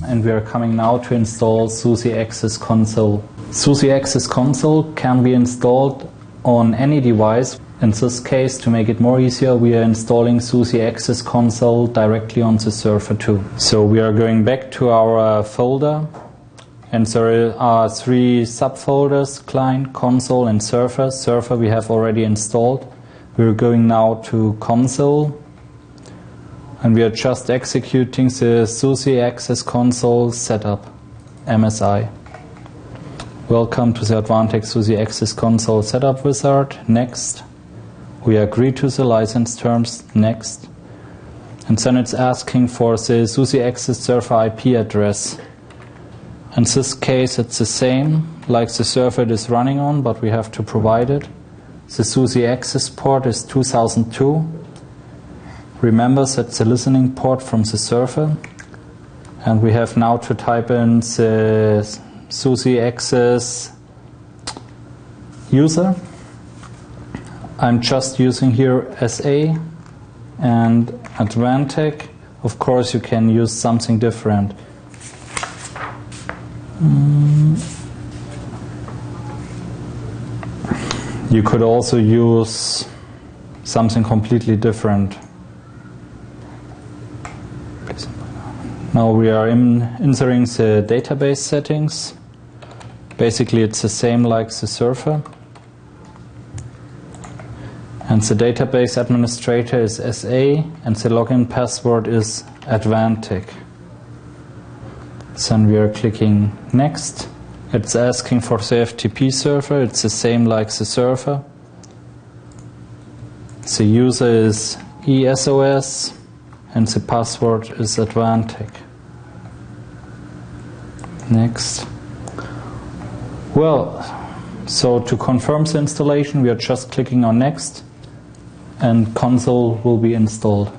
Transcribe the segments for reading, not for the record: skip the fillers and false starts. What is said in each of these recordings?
and we are coming now to install SUSIAccess console. SUSIAccess console can be installed on any device. In this case, to make it more easier, we are installing SUSIAccess console directly on the server too. So we are going back to our folder, and there are 3 subfolders: client, console and server. Server we have already installed. We're going now to console, and we are just executing the SUSIAccess console setup, MSI. Welcome to the Advantech SUSIAccess console setup wizard. Next. We agree to the license terms. Next. And then it's asking for the SUSIAccess server IP address. In this case it's the same like the server it is running on, but we have to provide it. The SUSIAccess port is 2002. Remember that's the listening port from the server. And we have now to type in the SUSIAccess user. I'm just using here SA and Advantech. Of course you can use something different. You could also use something completely different. Now we are inserting the database settings. Basically it's the same like the server. And the database administrator is SA, and the login password is Advantech. Then we are clicking next. It's asking for the FTP server. It's the same like the server. The user is ESOS, and the password is Advantech. Next. Well, so to confirm the installation, we are just clicking on next, and console will be installed.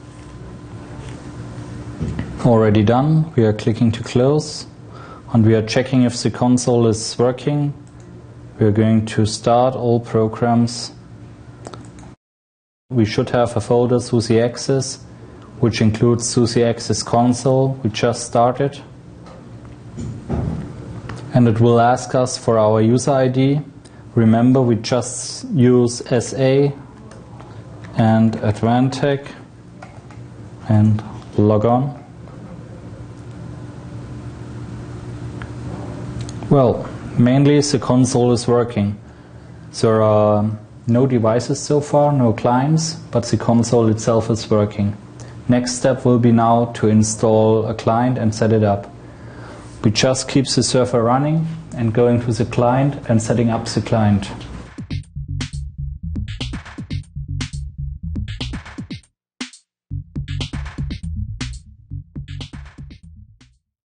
Already done. We are clicking to close, and we are checking if the console is working. We are going to start all programs. We should have a folder SUSIAccess, which includes SUSIAccess console. We just started, and it will ask us for our user ID. Remember, we just use SA and Advantech and log on. Well, mainly the console is working. There are no devices so far, no clients, but the console itself is working. Next step will be now to install a client and set it up. We just keep the server running and going to the client and setting up the client.